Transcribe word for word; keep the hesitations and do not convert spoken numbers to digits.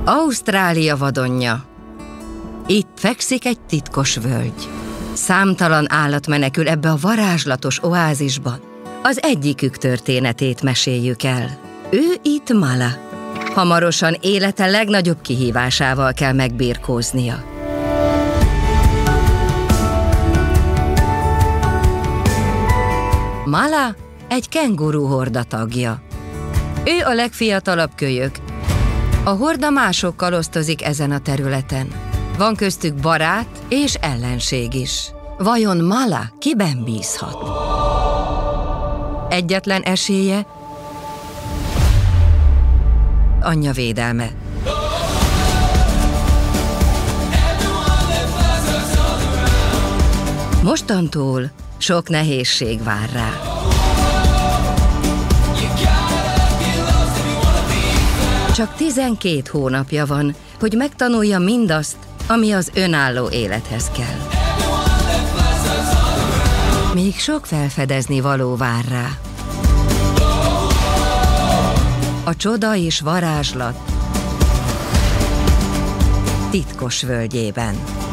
Ausztrália vadonja. Itt fekszik egy titkos völgy. Számtalan állat menekül ebbe a varázslatos oázisba. Az egyikük történetét meséljük el. Ő itt Mala. Hamarosan élete legnagyobb kihívásával kell megbirkóznia. Mala egy kenguru horda tagja. Ő a legfiatalabb kölyök. A horda másokkal osztozik ezen a területen. Van köztük barát és ellenség is. Vajon Mala kiben bízhat? Egyetlen esélye anyja védelme. Mostantól sok nehézség vár rá. Csak tizenkét hónapja van, hogy megtanulja mindazt, ami az önálló élethez kell. Még sok felfedezni való vár rá. A csoda és varázslat titkos völgyében.